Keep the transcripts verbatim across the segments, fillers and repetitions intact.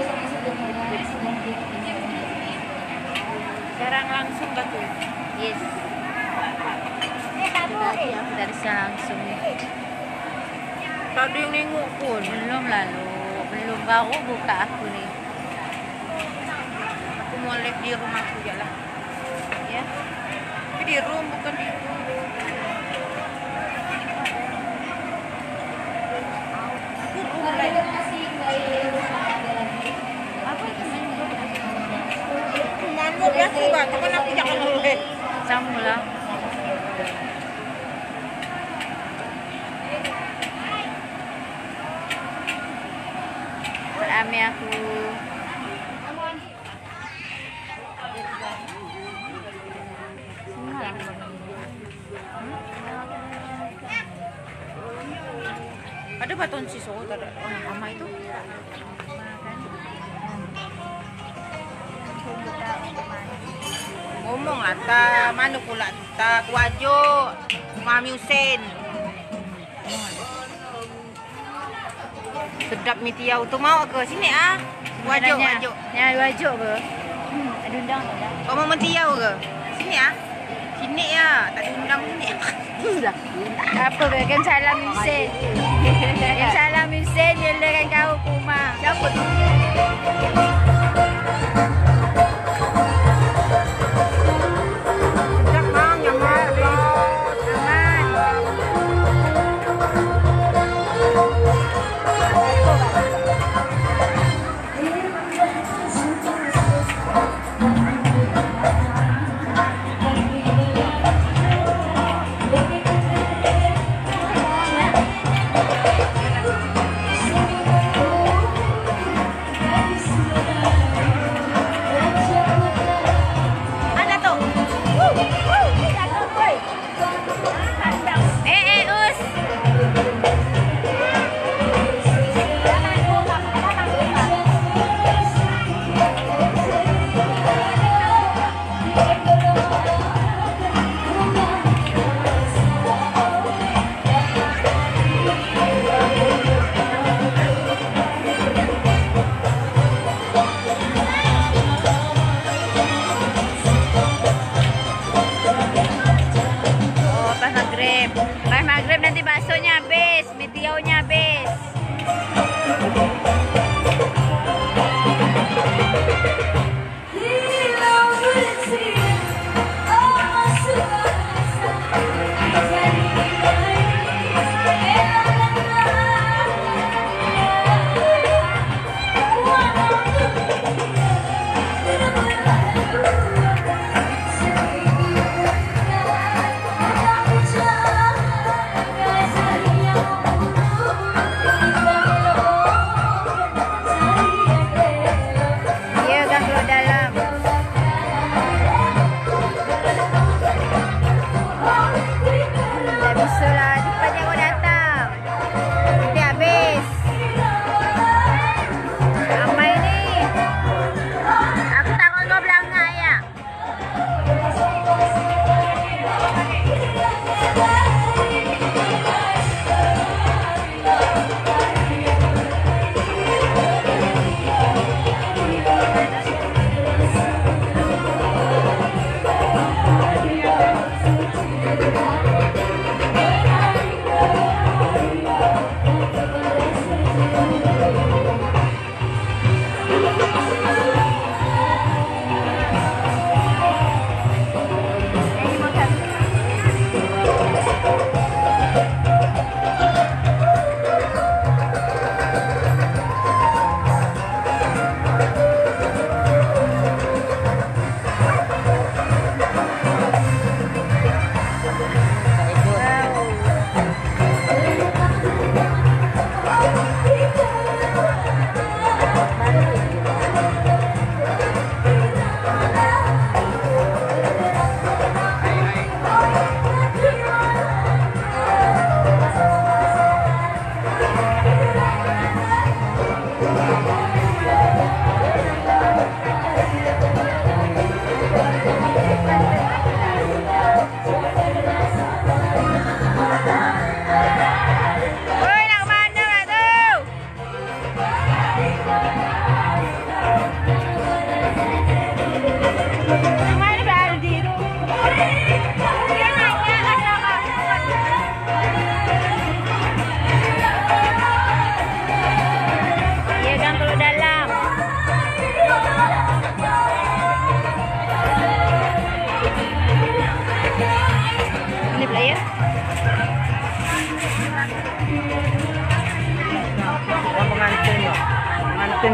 Sekarang langsung batu. Yes. Tadi aku dari sana langsung nih. Tak ada yang nengok pun. Belum lalu, belum baru buka aku nih. Aku mau live di rumahku je lah. Ya. Tapi di room bukan di room. Aku room live. Apa itu? Mana biasa kan? Takkan aku jangan live. Sama lah. Rame aku. Ada baton siso, tak ada. Oh, mama itu. Ngomong lah, ta mana pula ta Kuajo, Mami Husin. Sedap mi tiaw tu mau ke sini ah. Wajo, wajo. Ya, wajo ke? Ada undang tak? Kau mau mentiau ke? Sini ah. Sini ya, tak diundang sini. Sudah. Apa ke? Kan salam Husin. Kan salam Husin dia dengan kau ke rumah. Siapa tu? Sedap mang yang mana?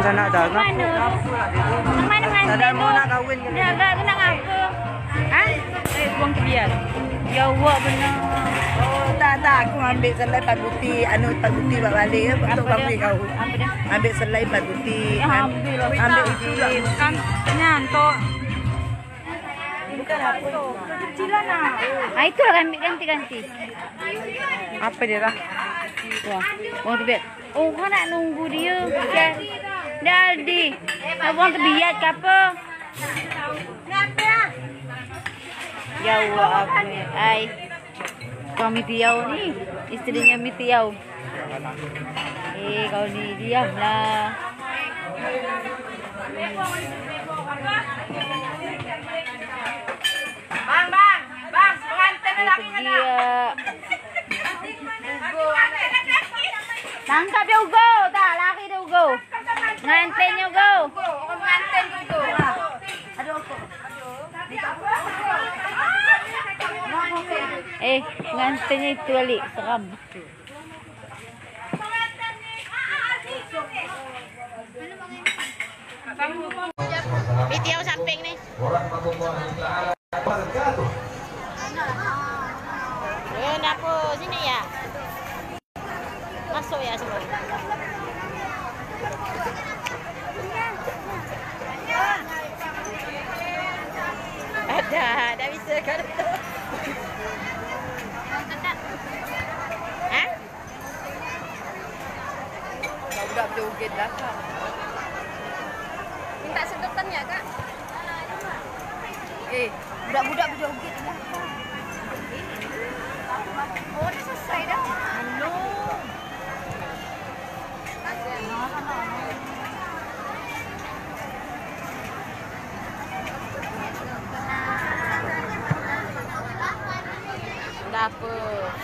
sana dah. Mana? Yang mana mana? Tak ada mau nak kahwin kan? Dah agak kena apa? Ha? Eh, buang ke dia. Ya Allah benar. Oh, tak tak aku ambil selai Pak Buti, anu Pak Buti buat balik ya untuk Apa bagi dia? kau. Apa dia? Ambil selai Pak Buti. Ya, ambil lah. Ambil itu lah. Kan nyantok. Bukan apa tu. Kecilan ah. Ah itulah ambil ganti-ganti. Apa dia lah? Wah, buang tebiat. Oh, kau nak nunggu dia. Dah, dah Aldi. Nak buang tebiat ke apa? Ya Allah, apa ni? Ai. Kau Mitiau ni. Isterinya Mitiau. Eh, kau ni diamlah. Bang, bang, bang, pengantin lelaki Itu dia. Tangkap dia Ugo. Tak, laki dia Ugo. Ngantinnya Ugo. Pengantin itu. Eh, ngantinnya itu balik. Seram. Video samping ni. Eh, apa sini ya? Masuk ya semua. Ada, ada bisa kan? Hah? Budak joget dah. Minta sedotan ya, Kak? Eh, Budak-budak berjoget dah. Oh, dah selesai dah. Belum. Dah apa?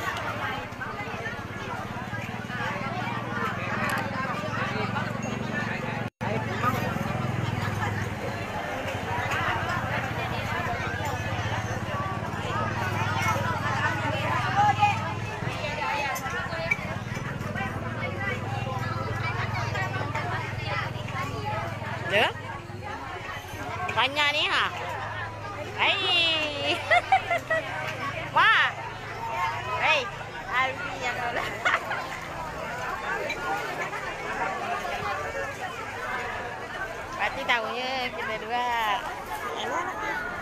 Ya? Banyak ni ha. Hai. Ma. Hei, Alfi yang kau lah. Pasti tahunya kita dua.